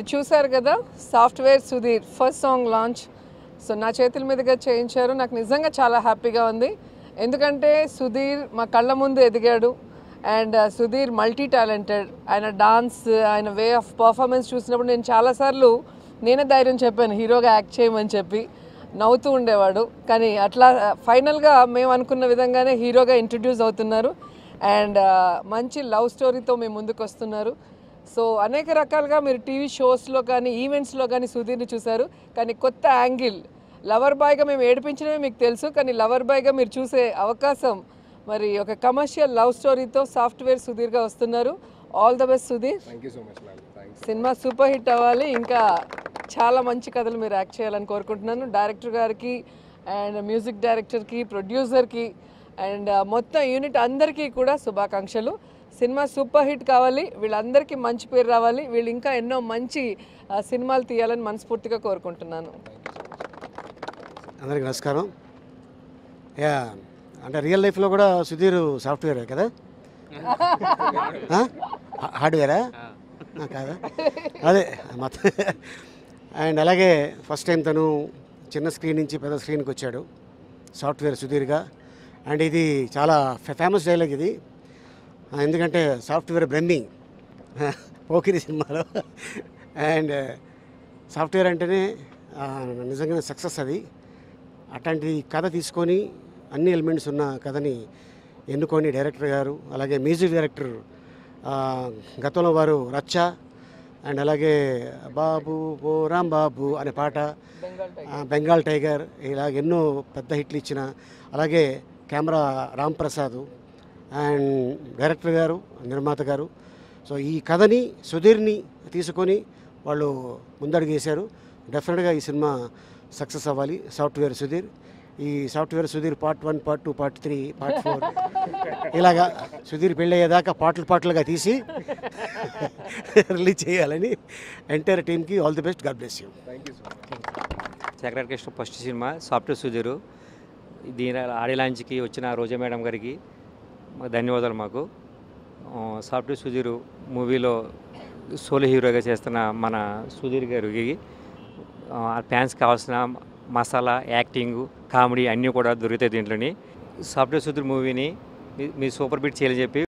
మరి చూశారు కదా software Sudheer first song launch. So నా చేతుల మీదుగా చేయించారు. నాకు నిజంగా చాలా హ్యాపీగా ఉంది. ఎందుకంటే సుధీర్ మా కళ్ళ ముందు ఎదిగాడు. And Sudheer multi talented. ఆయన డాన్స్, ఆయన వే ఆఫ్ పర్ఫార్మెన్స్ చూసినప్పుడు నేను చాలాసార్లు నేనే ధైర్యం చెప్పాను హీరోగా యాక్ట్ చేయమని చెప్పి. నవ్వుతూ ఉండేవాడు. కానీ అట్లా ఫైనల్గా మేము అనుకున్న విధంగానే హీరోగా ఇంట్రడ్యూస్ అవుతున్నారు. అండ్ మంచి లవ్ స్టోరీతో మేము ముందుకు వస్తున్నారు. సో అనేక రకాలుగా మీరు టీవీ షోస్లో కానీ ఈవెంట్స్లో కానీ సుధీర్ని చూశారు. కానీ కొత్త యాంగిల్ లవర్ బాయ్గా మేము ఏడిపించడమే మీకు తెలుసు. కానీ లవర్ బాయ్గా మీరు చూసే అవకాశం, మరి ఒక కమర్షియల్ లవ్ స్టోరీతో సాఫ్ట్వేర్ సుధీర్గా వస్తున్నారు. All the best Sudheer. Cinema super hit అవ్వాలి. ఇంకా చాలా మంచి కథలు మీరు యాక్ట్ చేయాలని కోరుకుంటున్నాను. డైరెక్టర్ గారికి అండ్ మ్యూజిక్ డైరెక్టర్కి, ప్రొడ్యూసర్కి అండ్ మొత్తం యూనిట్ అందరికీ కూడా శుభాకాంక్షలు. సినిమా సూపర్ హిట్ కావాలి, వీళ్ళందరికీ మంచి పేరు రావాలి, వీళ్ళు ఇంకా ఎన్నో మంచి సినిమాలు తీయాలని మనస్ఫూర్తిగా కోరుకుంటున్నాను. అందరికీ నమస్కారం. అంటే రియల్ లైఫ్లో కూడా సుధీర్ సాఫ్ట్వేరే కదా? హార్డ్వేరా కాదా? అదే మొత్తం. అండ్ అలాగే ఫస్ట్ టైం తను చిన్న స్క్రీన్ నుంచి పెద్ద స్క్రీన్కి వచ్చాడు సాఫ్ట్వేర్ సుధీర్గా. అండ్ ఇది చాలా ఫేమస్ డైలాగ్ ఇది. ఎందుకంటే సాఫ్ట్వేర్ బ్రహ్మింగ్ పోకిరి సినిమాలో. అండ్ సాఫ్ట్వేర్ అంటేనే నిజంగానే సక్సెస్ అది. అట్లాంటి కథ తీసుకొని అన్ని ఎలిమెంట్స్ ఉన్న కథని ఎన్నుకొని డైరెక్టర్ గారు, అలాగే మ్యూజిక్ డైరెక్టర్ గతంలో వారు రచ్చ అండ్ అలాగే బాబు ఓ రామ్ బాబు అనే పాట, బెంగాల్ టైగర్, ఇలాగ ఎన్నో పెద్ద హిట్లు ఇచ్చిన, అలాగే camera Ram Prasad and director గారు, నిర్మాత గారు. సో ఈ కథని సుధీర్ని తీసుకొని వాళ్ళు ముందడుగు వేశారు. డెఫినెట్గా ఈ సినిమా సక్సెస్ అవ్వాలి. సాఫ్ట్వేర్ సుధీర్, ఈ software Sudheer part 1, part 2, part 3, part 4 ఇలాగా సుధీర్ పెళ్ళి అయ్యేదాకా పాటలుగా తీసి రిలీజ్ చేయాలని ఎంటైర్ టీమ్కి all the best. God bless you. Chakravarthi Krishna first cinema software Sudheer. దీని ఆడియో లాంచ్కి వచ్చిన రోజా మేడం గారికి ధన్యవాదాలు. మాకు సాఫ్ట్వేర్ సుధీర్ మూవీలో సోలో హీరోగా చేస్తున్న మన సుధీర్ గారికి ఫ్యాన్స్ కావాల్సిన మసాలా, యాక్టింగ్, కామెడీ అన్నీ కూడా దొరుకుతాయి దీంట్లోని. సాఫ్ట్వేర్ సుధీర్ మూవీని మీరు సూపర్ హిట్ చేయాలని చెప్పి